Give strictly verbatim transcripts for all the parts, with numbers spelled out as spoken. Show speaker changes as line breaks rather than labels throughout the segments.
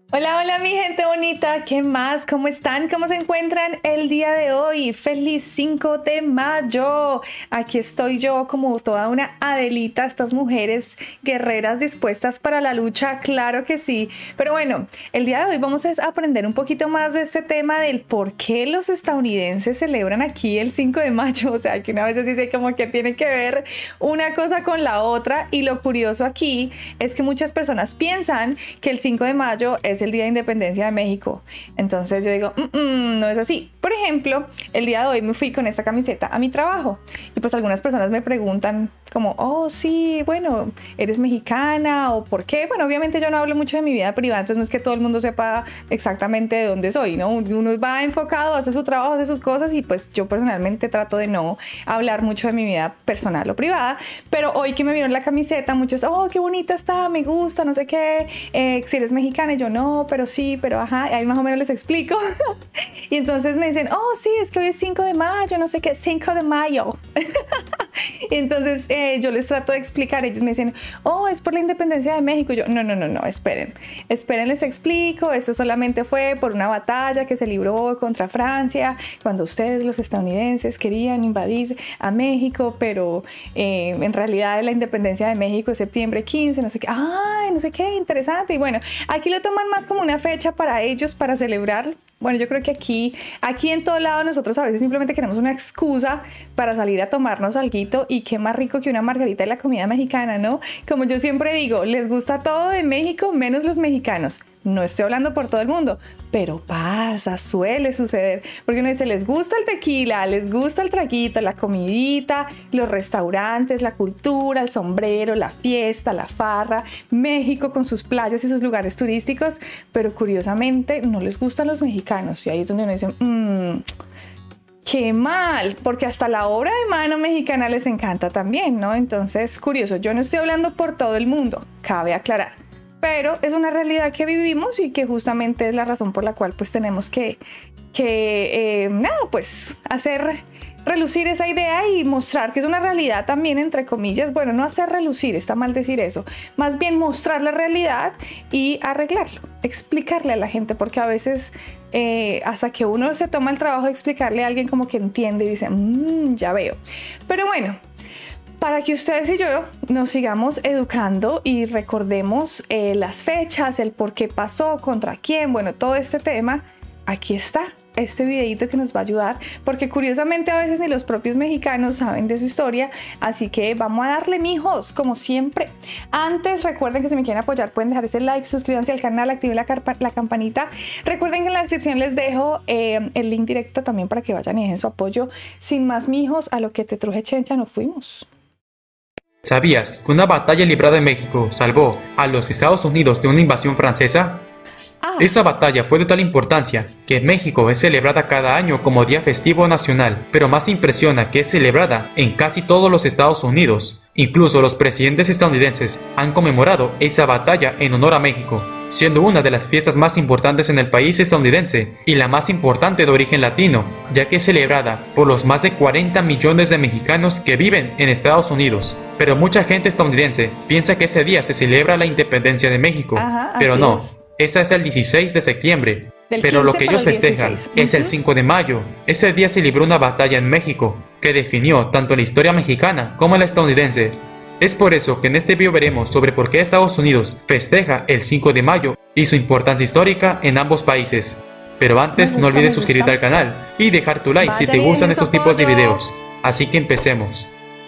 Hola, hola mi gente bonita, ¿qué más? ¿Cómo están? ¿Cómo se encuentran el día de hoy? ¡Feliz cinco de mayo! Aquí estoy yo como toda una Adelita, estas mujeres guerreras dispuestas para la lucha, claro que sí. Pero bueno, el día de hoy vamos a aprender un poquito más de este tema del por qué los estadounidenses celebran aquí el cinco de mayo. O sea, que una vez dice como que tiene que ver una cosa con la otra, y lo curioso aquí es que muchas personas piensan que el cinco de mayo es el Día de Independencia de México. Entonces yo digo, mm, mm, no es así. Por ejemplo, el día de hoy me fui con esta camiseta a mi trabajo y pues algunas personas me preguntan como, oh sí, bueno, ¿eres mexicana o por qué? Bueno, obviamente yo no hablo mucho de mi vida privada, entonces no es que todo el mundo sepa exactamente de dónde soy, ¿no? Uno va enfocado, hace su trabajo, hace sus cosas, y pues yo personalmente trato de no hablar mucho de mi vida personal o privada. Pero hoy que me vieron la camiseta, muchos, oh, qué bonita está, me gusta, no sé qué, eh, si eres mexicana, y yo no, pero sí, pero ajá, ahí más o menos les explico. Y entonces me dicen, oh sí, es que hoy es cinco de mayo, no sé qué, cinco de mayo. Y entonces eh, yo les trato de explicar, ellos me dicen, oh, es por la independencia de México. Yo, no, no, no, no, esperen, esperen, les explico, eso solamente fue por una batalla que se libró contra Francia, cuando ustedes, los estadounidenses, querían invadir a México, pero eh, en realidad la independencia de México es septiembre quince, no sé qué, ay, no sé qué, interesante. Y bueno, aquí lo toman más como una fecha para ellos, para celebrar. Bueno, yo creo que aquí, aquí en todo lado nosotros a veces simplemente queremos una excusa para salir a tomarnos alguito, y qué más rico que una margarita de la comida mexicana, ¿no? Como yo siempre digo, les gusta todo de México menos los mexicanos. No estoy hablando por todo el mundo, pero pasa, suele suceder, porque uno dice, les gusta el tequila, les gusta el traguito, la comidita, los restaurantes, la cultura, el sombrero, la fiesta, la farra, México con sus playas y sus lugares turísticos, pero curiosamente no les gustan los mexicanos, y ahí es donde uno dice, mmm, qué mal, porque hasta la obra de mano mexicana les encanta también, ¿no? Entonces, curioso, yo no estoy hablando por todo el mundo, cabe aclarar, pero es una realidad que vivimos y que justamente es la razón por la cual pues tenemos que, que eh, nada, pues hacer relucir esa idea y mostrar que es una realidad también, entre comillas. Bueno, no hacer relucir, está mal decir eso, más bien mostrar la realidad y arreglarlo, explicarle a la gente, porque a veces eh, hasta que uno se toma el trabajo de explicarle a alguien, como que entiende y dice, mmm, ya veo. Pero bueno, para que ustedes y yo nos sigamos educando y recordemos eh, las fechas, el por qué pasó, contra quién, bueno, todo este tema, aquí está este videito que nos va a ayudar, porque curiosamente a veces ni los propios mexicanos saben de su historia, así que vamos a darle, mijos, como siempre. Antes, recuerden que si me quieren apoyar pueden dejar ese like, suscríbanse al canal, activen la, la campanita. Recuerden que en la descripción les dejo eh, el link directo también para que vayan y dejen su apoyo. Sin más, mijos, a lo que te truje chencha, nos fuimos.
¿Sabías que una batalla librada en México salvó a los Estados Unidos de una invasión francesa?
Ah.
Esa batalla fue de tal importancia que en México es celebrada cada año como día festivo nacional, pero más impresiona que es celebrada en casi todos los Estados Unidos. Incluso los presidentes estadounidenses han conmemorado esa batalla en honor a México, siendo una de las fiestas más importantes en el país estadounidense y la más importante de origen latino, ya que es celebrada por los más de cuarenta millones de mexicanos que viven en Estados Unidos. Pero mucha gente estadounidense piensa que ese día se celebra la independencia de México,
Ajá,
pero no.
es.
Esa es el dieciséis de septiembre,
Del
pero lo
quince
que ellos
para el
festejan
dieciséis.
es el
Ujú.
cinco de mayo. Ese día se libró una batalla en México que definió tanto la historia mexicana como la estadounidense. Es por eso que en este video veremos sobre por qué Estados Unidos festeja el cinco de mayo y su importancia histórica en ambos países. Pero antes,
Me
no
gusta,
olvides
me
suscribirte
gusta.
al canal y dejar tu like si
Vaya
te
y
gustan
dejen su
estos tipos de
apoyo.
videos. Así que empecemos.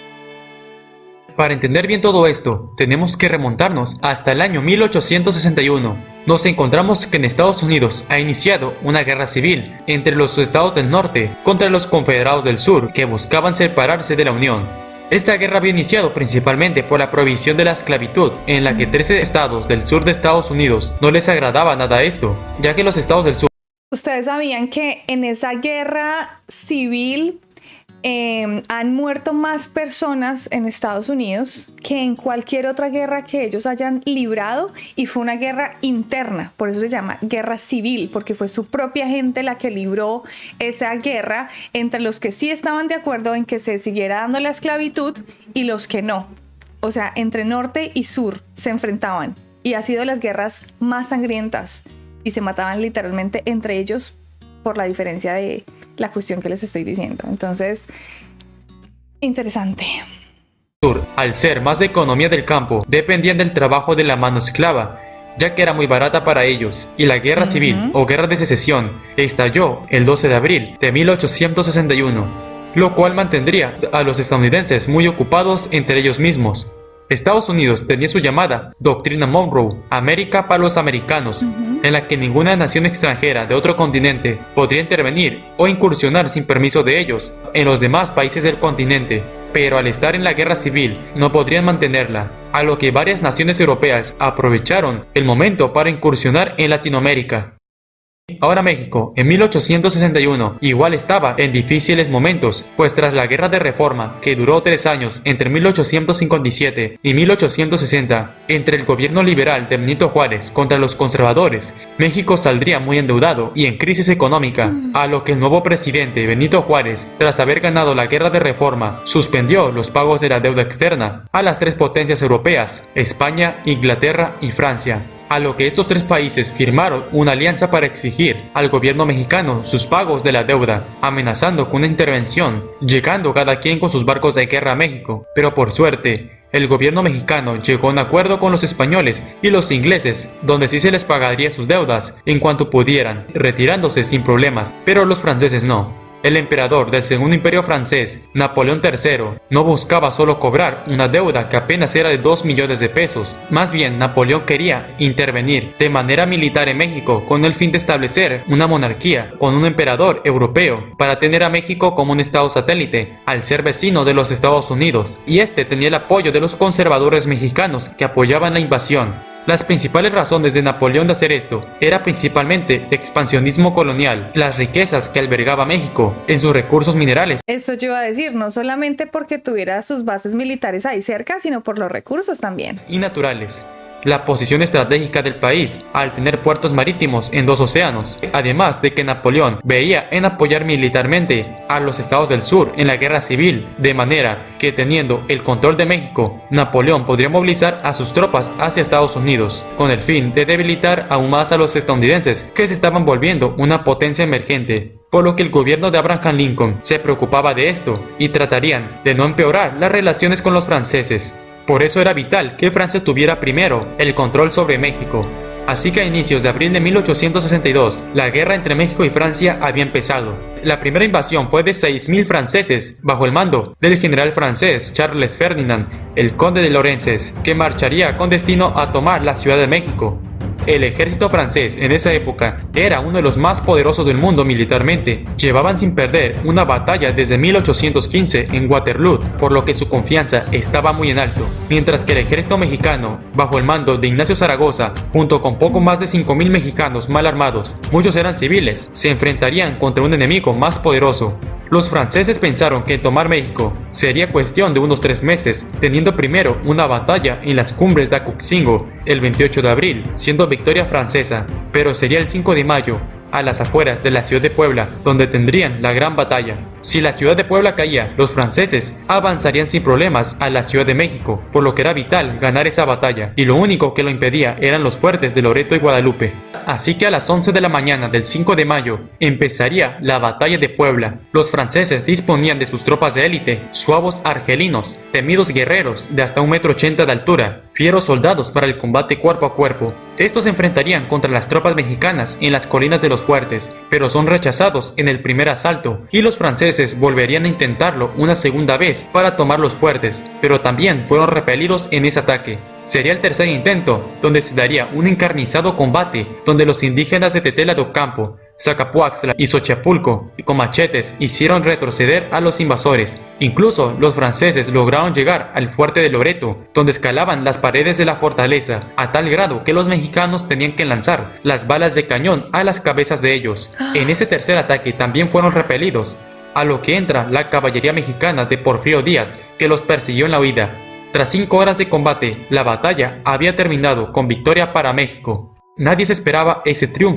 Para entender bien todo esto, tenemos que remontarnos hasta el año mil ochocientos sesenta y uno. Nos encontramos que en Estados Unidos ha iniciado una guerra civil entre los estados del norte contra los confederados del sur, que buscaban separarse de la Unión. Esta guerra había iniciado principalmente por la prohibición de la esclavitud, en la que trece estados del sur de Estados Unidos no les agradaba nada esto, ya que los estados del sur...
Ustedes sabían que en esa guerra civil eh, han muerto más personas en Estados Unidos que en cualquier otra guerra que ellos hayan librado, y fue una guerra interna, por eso se llama guerra civil, porque fue su propia gente la que libró esa guerra entre los que sí estaban de acuerdo en que se siguiera dando la esclavitud y los que no. O sea, entre norte y sur se enfrentaban, y ha sido de las guerras más sangrientas y se mataban literalmente entre ellos por la diferencia de la cuestión que les estoy diciendo. Entonces, interesante.
Al ser más de economía del campo, dependían del trabajo de la mano esclava, ya que era muy barata para ellos, y la guerra uh-huh. civil o guerra de secesión estalló el doce de abril de mil ochocientos sesenta y uno, lo cual mantendría a los estadounidenses muy ocupados entre ellos mismos. Estados Unidos tenía su llamada Doctrina Monroe, América para los americanos, uh-huh. en la que ninguna nación extranjera de otro continente podría intervenir o incursionar sin permiso de ellos en los demás países del continente. Pero al estar en la guerra civil no podrían mantenerla, a lo que varias naciones europeas aprovecharon el momento para incursionar en Latinoamérica. Ahora México, en mil ochocientos sesenta y uno, igual estaba en difíciles momentos, pues tras la Guerra de Reforma, que duró tres años entre mil ochocientos cincuenta y siete y mil ochocientos sesenta, entre el gobierno liberal de Benito Juárez contra los conservadores, México saldría muy endeudado y en crisis económica, a lo que el nuevo presidente Benito Juárez, tras haber ganado la Guerra de Reforma, suspendió los pagos de la deuda externa a las tres potencias europeas, España, Inglaterra y Francia. A lo que estos tres países firmaron una alianza para exigir al gobierno mexicano sus pagos de la deuda, amenazando con una intervención, llegando cada quien con sus barcos de guerra a México. Pero por suerte, el gobierno mexicano llegó a un acuerdo con los españoles y los ingleses, donde sí se les pagaría sus deudas en cuanto pudieran, retirándose sin problemas, pero los franceses no. El emperador del Segundo Imperio Francés, Napoleón tercero, no buscaba solo cobrar una deuda que apenas era de dos millones de pesos. Más bien, Napoleón quería intervenir de manera militar en México con el fin de establecer una monarquía con un emperador europeo para tener a México como un estado satélite, al ser vecino de los Estados Unidos. Y este tenía el apoyo de los conservadores mexicanos que apoyaban la invasión. Las principales razones de Napoleón de hacer esto era principalmente expansionismo colonial, las riquezas que albergaba México en sus recursos minerales.
Eso yo iba a decir, no solamente porque tuviera sus bases militares ahí cerca, sino por los recursos también.
Y naturales. La posición estratégica del país al tener puertos marítimos en dos océanos, además de que Napoleón veía en apoyar militarmente a los estados del sur en la guerra civil, de manera que teniendo el control de México, Napoleón podría movilizar a sus tropas hacia Estados Unidos, con el fin de debilitar aún más a los estadounidenses que se estaban volviendo una potencia emergente. Por lo que el gobierno de Abraham Lincoln se preocupaba de esto y tratarían de no empeorar las relaciones con los franceses. Por eso era vital que Francia tuviera primero el control sobre México. Así que a inicios de abril de mil ochocientos sesenta y dos, la guerra entre México y Francia había empezado. La primera invasión fue de seis mil franceses, bajo el mando del general francés Charles Ferdinand, el conde de Lorenzes, que marcharía con destino a tomar la Ciudad de México. El ejército francés en esa época era uno de los más poderosos del mundo militarmente. Llevaban sin perder una batalla desde mil ochocientos quince en Waterloo, por lo que su confianza estaba muy en alto. Mientras que el ejército mexicano, bajo el mando de Ignacio Zaragoza, junto con poco más de cinco mil mexicanos mal armados, muchos eran civiles, se enfrentarían contra un enemigo más poderoso. Los franceses pensaron que tomar México sería cuestión de unos tres meses, teniendo primero una batalla en las cumbres de Acuxingo el veintiocho de abril, siendo victoria francesa, pero sería el cinco de mayo, a las afueras de la ciudad de Puebla, donde tendrían la gran batalla. Si la ciudad de Puebla caía, los franceses avanzarían sin problemas a la Ciudad de México, por lo que era vital ganar esa batalla, y lo único que lo impedía eran los fuertes de Loreto y Guadalupe. Así que a las once de la mañana del cinco de mayo empezaría la batalla de Puebla. Los franceses disponían de sus tropas de élite, suavos argelinos, temidos guerreros de hasta un metro ochenta de altura, fieros soldados para el combate cuerpo a cuerpo. Estos se enfrentarían contra las tropas mexicanas en las colinas de los fuertes, pero son rechazados en el primer asalto, y los franceses volverían a intentarlo una segunda vez para tomar los fuertes, pero también fueron repelidos en ese ataque. Sería el tercer intento, donde se daría un encarnizado combate, donde los indígenas de Tetela de Ocampo, Zacapuaxtla y Xochapulco, con machetes, hicieron retroceder a los invasores. Incluso los franceses lograron llegar al fuerte de Loreto, donde escalaban las paredes de la fortaleza, a tal grado que los mexicanos tenían que lanzar las balas de cañón a las cabezas de ellos. En ese tercer ataque también fueron repelidos, a lo que entra la caballería mexicana de Porfirio Díaz, que los persiguió en la huida. Tras cinco horas de combate, la batalla había terminado con victoria para México. Nadie se esperaba ese triunfo,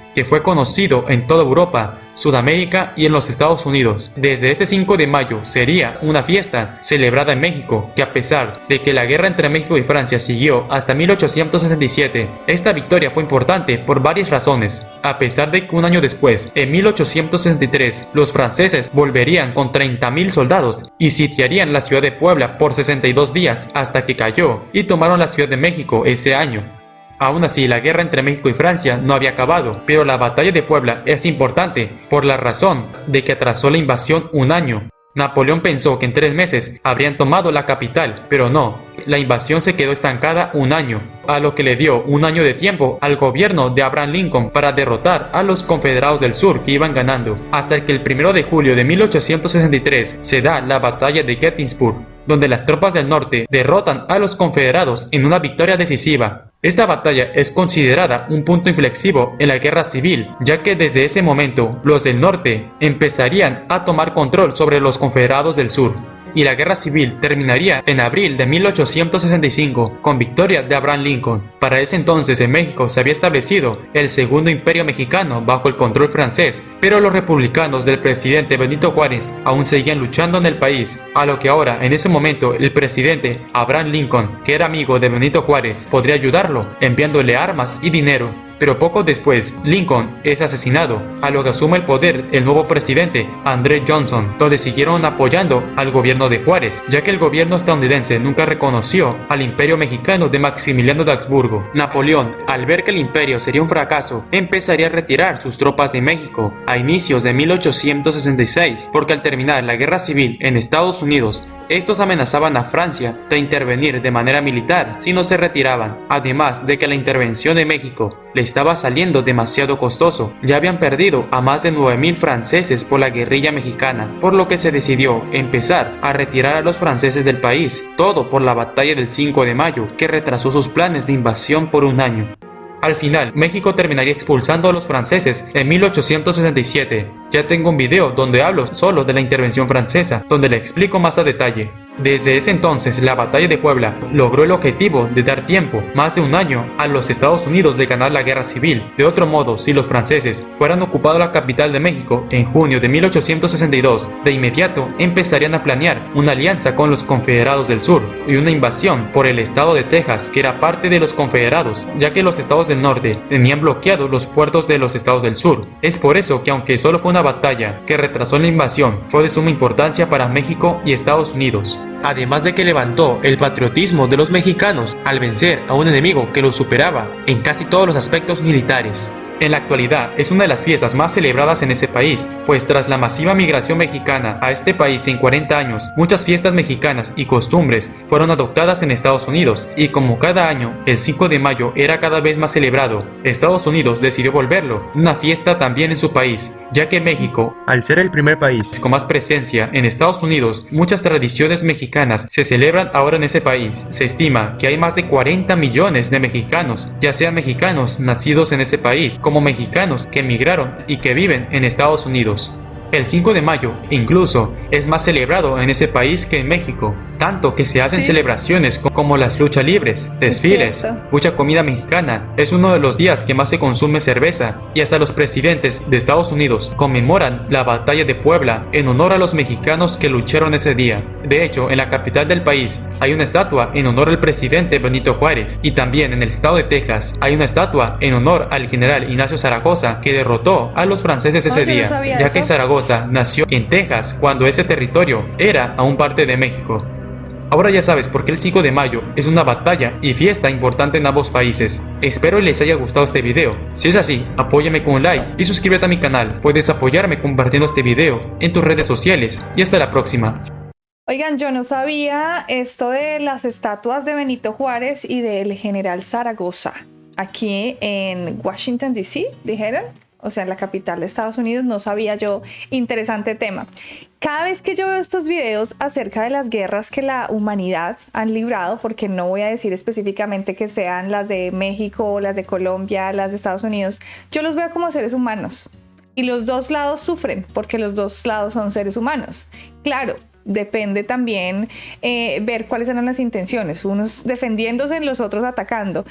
que fue conocido en toda Europa, Sudamérica y en los Estados Unidos. Desde ese cinco de mayo sería una fiesta celebrada en México, que a pesar de que la guerra entre México y Francia siguió hasta mil ochocientos sesenta y siete, esta victoria fue importante por varias razones. A pesar de que un año después, en mil ochocientos sesenta y tres, los franceses volverían con treinta mil soldados y sitiarían la ciudad de Puebla por sesenta y dos días hasta que cayó y tomaron la Ciudad de México ese año. Aún así, la guerra entre México y Francia no había acabado, pero la batalla de Puebla es importante por la razón de que atrasó la invasión un año. Napoleón pensó que en tres meses habrían tomado la capital, pero no. La invasión se quedó estancada un año, a lo que le dio un año de tiempo al gobierno de Abraham Lincoln para derrotar a los confederados del sur que iban ganando, hasta que el primero de julio de mil ochocientos sesenta y tres se da la batalla de Gettysburg, donde las tropas del norte derrotan a los confederados en una victoria decisiva. Esta batalla es considerada un punto inflexivo en la guerra civil, ya que desde ese momento los del norte empezarían a tomar control sobre los confederados del sur, y la guerra civil terminaría en abril de mil ochocientos sesenta y cinco con victoria de Abraham Lincoln. Para ese entonces en México se había establecido el segundo imperio mexicano bajo el control francés, pero los republicanos del presidente Benito Juárez aún seguían luchando en el país, a lo que ahora en ese momento el presidente Abraham Lincoln, que era amigo de Benito Juárez, podría ayudarlo enviándole armas y dinero. Pero poco después, Lincoln es asesinado, a lo que asume el poder el nuevo presidente, André Johnson, donde siguieron apoyando al gobierno de Juárez, ya que el gobierno estadounidense nunca reconoció al imperio mexicano de Maximiliano de Habsburgo. Napoleón, al ver que el imperio sería un fracaso, empezaría a retirar sus tropas de México a inicios de mil ochocientos sesenta y seis, porque al terminar la guerra civil en Estados Unidos, estos amenazaban a Francia de intervenir de manera militar si no se retiraban, además de que la intervención de México le estaba saliendo demasiado costoso. Ya habían perdido a más de nueve mil franceses por la guerrilla mexicana, por lo que se decidió empezar a retirar a los franceses del país, todo por la batalla del cinco de mayo, que retrasó sus planes de invasión por un año. Al final, México terminaría expulsando a los franceses en mil ochocientos sesenta y siete. Ya tengo un video donde hablo solo de la intervención francesa, donde le explico más a detalle. Desde ese entonces, la batalla de Puebla logró el objetivo de dar tiempo, más de un año, a los Estados Unidos de ganar la guerra civil. De otro modo, si los franceses fueran ocupado la capital de México en junio de mil ochocientos sesenta y dos, de inmediato empezarían a planear una alianza con los confederados del sur y una invasión por el estado de Texas, que era parte de los confederados, ya que los estados del norte tenían bloqueados los puertos de los estados del sur. Es por eso que, aunque solo fue una batalla que retrasó la invasión, fue de suma importancia para México y Estados Unidos. Además de que levantó el patriotismo de los mexicanos al vencer a un enemigo que los superaba en casi todos los aspectos militares. En la actualidad es una de las fiestas más celebradas en ese país, pues tras la masiva migración mexicana a este país en cuarenta años, muchas fiestas mexicanas y costumbres fueron adoptadas en Estados Unidos, y como cada año el cinco de mayo era cada vez más celebrado, Estados Unidos decidió volverlo una fiesta también en su país, ya que México, al ser el primer país con más presencia en Estados Unidos, muchas tradiciones mexicanas se celebran ahora en ese país. Se estima que hay más de cuarenta millones de mexicanos, ya sean mexicanos nacidos en ese país, como mexicanos que emigraron y que viven en Estados Unidos. El cinco de mayo incluso es más celebrado en ese país que en México, tanto que se hacen sí. celebraciones como las luchas libres, desfiles, mucha comida mexicana. Es uno de los días que más se consume cerveza, y hasta los presidentes de Estados Unidos conmemoran la batalla de Puebla en honor a los mexicanos que lucharon ese día. De hecho, en la capital del país hay una estatua en honor al presidente Benito Juárez, y también en el estado de Texas hay una estatua en honor al general Ignacio Zaragoza, que derrotó a los franceses ese
Oye,
día,
no sabía
ya
eso.
que Zaragoza nació en Texas cuando ese territorio era aún parte de México. Ahora ya sabes por qué el cinco de mayo es una batalla y fiesta importante en ambos países. Espero les haya gustado este video. Si es así, apóyame con un like y suscríbete a mi canal. Puedes apoyarme compartiendo este video en tus redes sociales, y hasta la próxima.
Oigan, yo no sabía esto de las estatuas de Benito Juárez y del general Zaragoza aquí en Washington, D C, dijeron. O sea, en la capital de Estados Unidos. No sabía yo. Interesante tema. Cada vez que yo veo estos videos acerca de las guerras que la humanidad han librado, porque no voy a decir específicamente que sean las de México, las de Colombia, las de Estados Unidos, yo los veo como seres humanos. Y los dos lados sufren, porque los dos lados son seres humanos. Claro, depende también eh, ver cuáles eran las intenciones, unos defendiéndose, los otros atacando.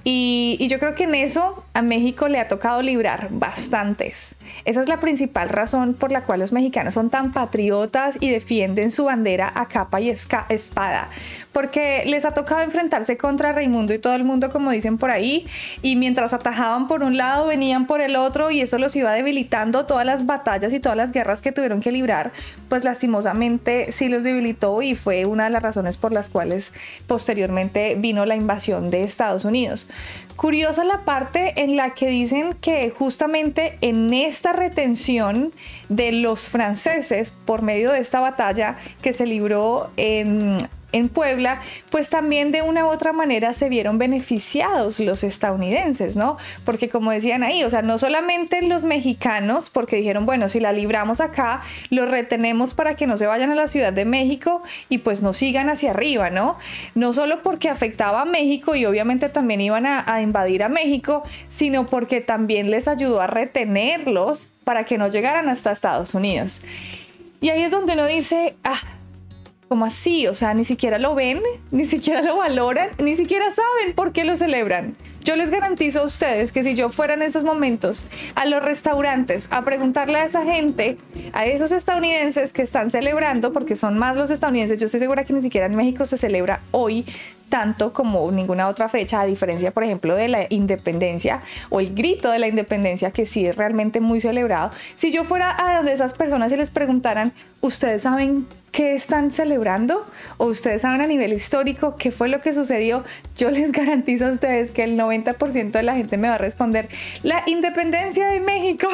Y, y yo creo que en eso a México le ha tocado librar bastantes. Esa es la principal razón por la cual los mexicanos son tan patriotas y defienden su bandera a capa y espada. Porque les ha tocado enfrentarse contra Raimundo y todo el mundo, como dicen por ahí. Y mientras atajaban por un lado, venían por el otro y eso los iba debilitando. Todas las batallas y todas las guerras que tuvieron que librar, pues lastimosamente sí los debilitó y fue una de las razones por las cuales posteriormente vino la invasión de Estados Unidos. Curiosa la parte en la que dicen que justamente en esta retención de los franceses por medio de esta batalla que se libró en en Puebla, pues también de una u otra manera se vieron beneficiados los estadounidenses, ¿no? Porque como decían ahí, o sea, no solamente los mexicanos, porque dijeron, bueno, si la libramos acá, los retenemos para que no se vayan a la Ciudad de México y pues no sigan hacia arriba, ¿no? No solo porque afectaba a México y obviamente también iban a, a invadir a México, sino porque también les ayudó a retenerlos para que no llegaran hasta Estados Unidos. Y ahí es donde uno dice, ah, ¿cómo así? O sea, ni siquiera lo ven, ni siquiera lo valoran, ni siquiera saben por qué lo celebran. Yo les garantizo a ustedes que si yo fuera en esos momentos a los restaurantes a preguntarle a esa gente, a esos estadounidenses que están celebrando, porque son más los estadounidenses, yo estoy segura que ni siquiera en México se celebra hoy tanto como ninguna otra fecha, a diferencia, por ejemplo, de la independencia o el grito de la independencia, que sí es realmente muy celebrado. Si yo fuera a donde esas personas y les preguntaran, ¿ustedes saben qué están celebrando? ¿O ustedes saben a nivel histórico qué fue lo que sucedió? Yo les garantizo a ustedes que el noventa por ciento de la gente me va a responder, la independencia de México.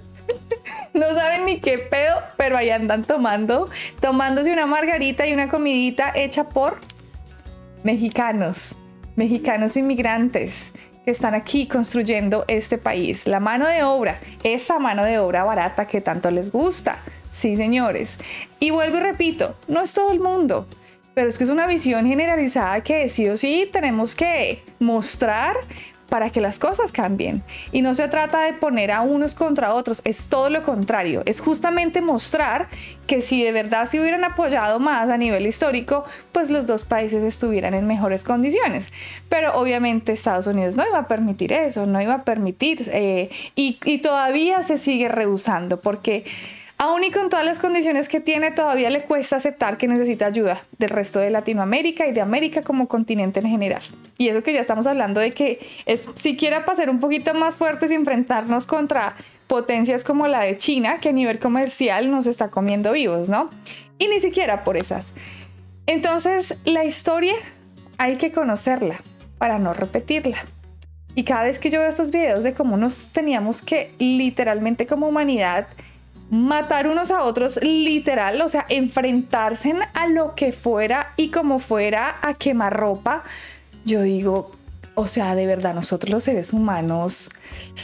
No saben ni qué pedo, pero ahí andan tomando, tomándose una margarita y una comidita hecha por mexicanos, mexicanos inmigrantes que están aquí construyendo este país. La mano de obra, esa mano de obra barata que tanto les gusta. Sí, señores. Y vuelvo y repito, no es todo el mundo, pero es que es una visión generalizada que sí o sí tenemos que mostrar para que las cosas cambien. Y no se trata de poner a unos contra otros, es todo lo contrario. Es justamente mostrar que si de verdad se hubieran apoyado más a nivel histórico, pues los dos países estuvieran en mejores condiciones. Pero obviamente Estados Unidos no iba a permitir eso, no iba a permitir, eh, y, y todavía se sigue rehusando, porque aún y con todas las condiciones que tiene, todavía le cuesta aceptar que necesita ayuda del resto de Latinoamérica y de América como continente en general. Y eso que ya estamos hablando de que es siquiera para ser un poquito más fuertes y enfrentarnos contra potencias como la de China, que a nivel comercial nos está comiendo vivos, ¿no? Y ni siquiera por esas. Entonces, la historia hay que conocerla para no repetirla. Y cada vez que yo veo estos videos de cómo nos teníamos que literalmente como humanidad matar unos a otros, literal, o sea, enfrentarse a lo que fuera y como fuera a quemarropa, yo digo, o sea, de verdad, nosotros los seres humanos,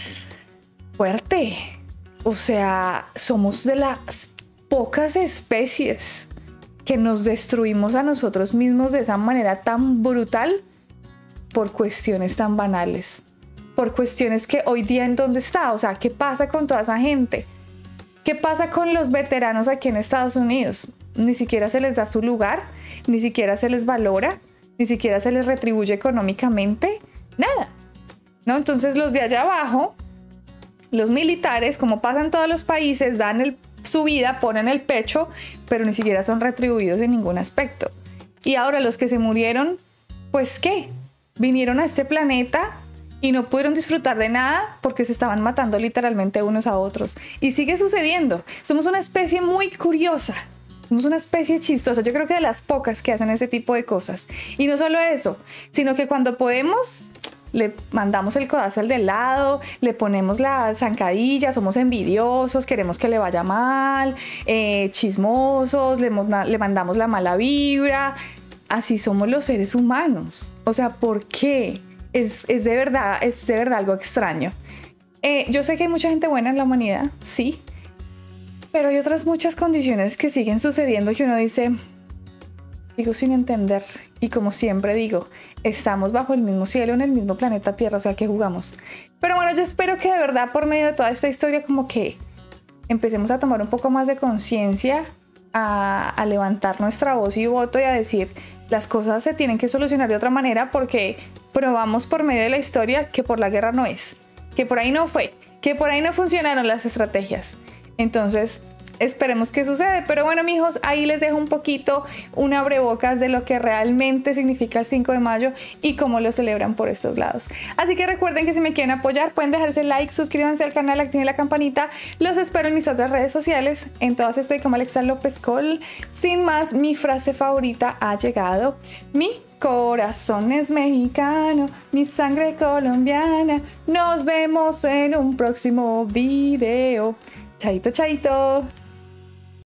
fuerte, o sea, somos de las pocas especies que nos destruimos a nosotros mismos de esa manera tan brutal por cuestiones tan banales, por cuestiones que hoy día en dónde está, o sea, ¿qué pasa con toda esa gente? ¿Qué pasa con los veteranos aquí en Estados Unidos? Ni siquiera se les da su lugar, ni siquiera se les valora, ni siquiera se les retribuye económicamente, nada, ¿no? Entonces los de allá abajo, los militares, como pasa en todos los países, dan el, su vida, ponen el pecho, pero ni siquiera son retribuidos en ningún aspecto. Y ahora los que se murieron, pues ¿qué? Vinieron a este planeta y no pudieron disfrutar de nada porque se estaban matando literalmente unos a otros. Y sigue sucediendo. Somos una especie muy curiosa. Somos una especie chistosa. Yo creo que de las pocas que hacen este tipo de cosas. Y no solo eso, sino que cuando podemos, le mandamos el codazo al de lado, le ponemos la zancadilla, somos envidiosos, queremos que le vaya mal, eh, chismosos, le, le mandamos la mala vibra. Así somos los seres humanos. O sea, ¿por qué? Es, es, de verdad, es de verdad algo extraño. Eh, yo sé que hay mucha gente buena en la humanidad, sí, pero hay otras muchas condiciones que siguen sucediendo que uno dice, digo sin entender, y como siempre digo, estamos bajo el mismo cielo, en el mismo planeta Tierra, o sea, ¿qué jugamos? Pero bueno, yo espero que de verdad por medio de toda esta historia como que empecemos a tomar un poco más de conciencia, a, a levantar nuestra voz y voto y a decir, las cosas se tienen que solucionar de otra manera porque probamos por medio de la historia que por la guerra no es, que por ahí no fue, que por ahí no funcionaron las estrategias. Entonces, esperemos que suceda. Pero bueno, mijos, ahí les dejo un poquito, un abrebocas de lo que realmente significa el cinco de mayo y cómo lo celebran por estos lados. Así que recuerden que si me quieren apoyar, pueden dejarse like, suscríbanse al canal, activen la campanita. Los espero en mis otras redes sociales. En todas estoy como Alexa López Col. Sin más, mi frase favorita ha llegado. Mi corazón es mexicano, mi sangre colombiana. Nos vemos en un próximo video. Chaito, chaito.